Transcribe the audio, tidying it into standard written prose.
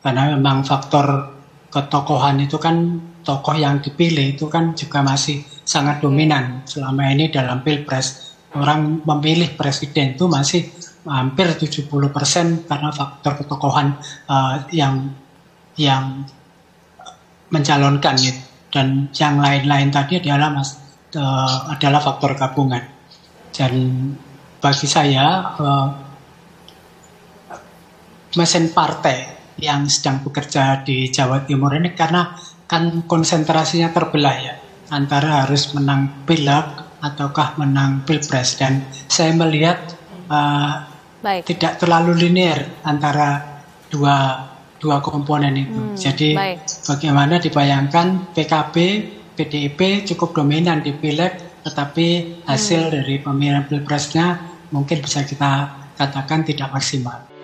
karena memang faktor ketokohan itu kan, tokoh yang dipilih itu kan juga masih sangat dominan selama ini dalam pilpres. Orang memilih presiden itu masih hampir 70% karena faktor ketokohan yang mencalonkan gitu. Dan yang lain-lain tadi adalah faktor gabungan. Dan bagi saya mesin partai yang sedang bekerja di Jawa Timur ini, karena kan konsentrasinya terbelah ya, antara harus menang pileg ataukah menang pilpres, dan saya melihat tidak terlalu linear antara dua komponen itu. Jadi bagaimana dibayangkan PKB, PDIP cukup dominan di pileg, tetapi hasil dari pemilihan pilpresnya mungkin bisa kita katakan tidak maksimal.